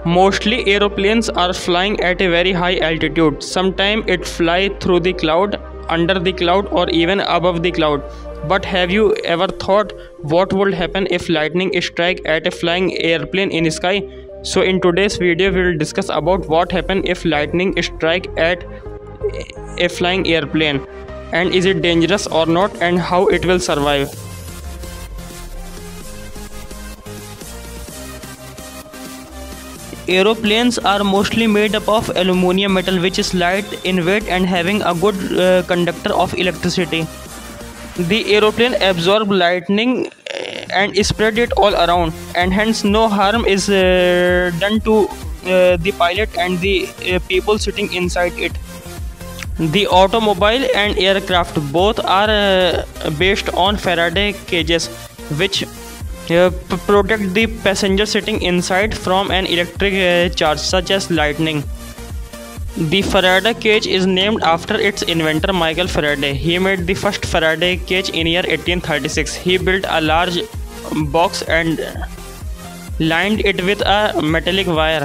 Mostly aeroplanes are flying at a very high altitude. Sometimes it fly through the cloud, under the cloud, or even above the cloud. But have you ever thought what would happen if lightning strike at a flying airplane in the sky? So in today's video we will discuss about what happen if lightning strike at a flying airplane, and is it dangerous or not, and how it will survive. Aeroplanes are mostly made up of aluminum metal, which is light in weight and having a good conductor of electricity. The aeroplane absorbs lightning and spread it all around, and hence no harm is done to the pilot and the people sitting inside it. The automobile and aircraft both are based on Faraday cages, which protect the passenger sitting inside from an electric charge such as lightning. The Faraday cage is named after its inventor Michael Faraday. He made the first Faraday cage in year 1836. He built a large box and lined it with a metallic wire.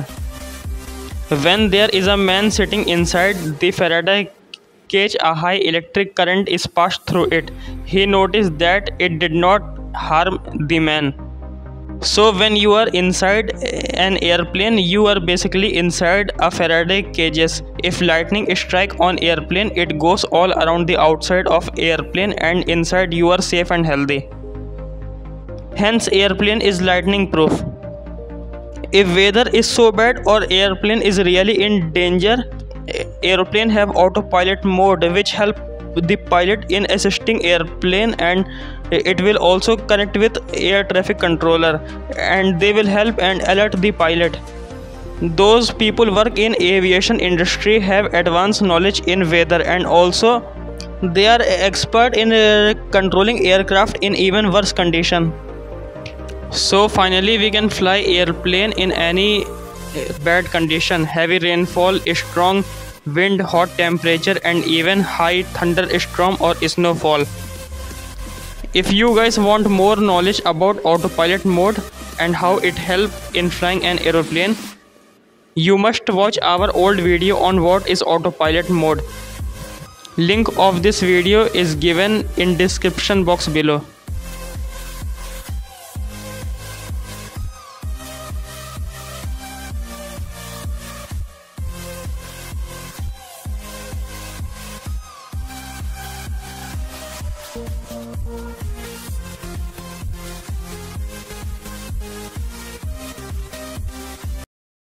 When there is a man sitting inside the Faraday cage, a high electric current is passed through it. He noticed that it did not harm the man. So when you are inside an airplane, you are basically inside a Faraday cages. If lightning strike on airplane, it goes all around the outside of airplane, and inside you are safe and healthy. Hence airplane is lightning proof. If weather is so bad or airplane is really in danger, airplane have autopilot mode which help the pilot in assisting airplane, and it will also connect with air traffic controller, and they will help and alert the pilot. Those people work in aviation industry have advanced knowledge in weather, and also they are expert in controlling aircraft in even worse condition. So finally we can fly airplane in any bad condition: heavy rainfall, strong wind, hot temperature, and even high thunderstorm or snowfall. If you guys want more knowledge about autopilot mode and how it helps in flying an aeroplane, you must watch our old video on what is autopilot mode. Link of this video is given in description box below.